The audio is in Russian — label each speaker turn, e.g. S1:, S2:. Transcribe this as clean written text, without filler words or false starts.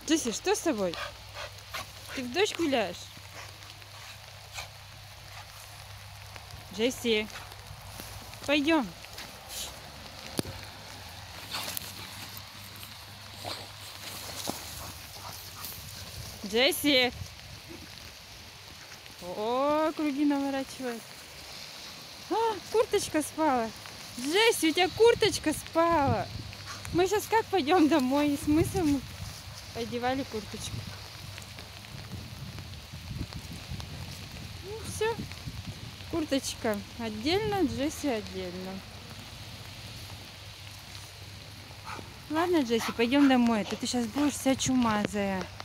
S1: Джесси, что с тобой? Ты в дождь гуляешь? Джесси, пойдем. Джесси. О, круги наворачивает. А, курточка спала. Джесси, у тебя курточка спала. Мы сейчас как пойдем домой? Смысл мы одевали курточку. Ну все. Курточка отдельно, Джесси отдельно. Ладно, Джесси, пойдем домой. Ты сейчас будешь вся чумазая.